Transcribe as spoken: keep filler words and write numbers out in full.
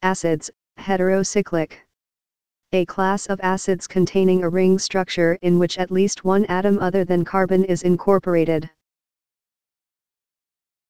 Acids, heterocyclic. A class of acids containing a ring structure in which at least one atom other than carbon is incorporated.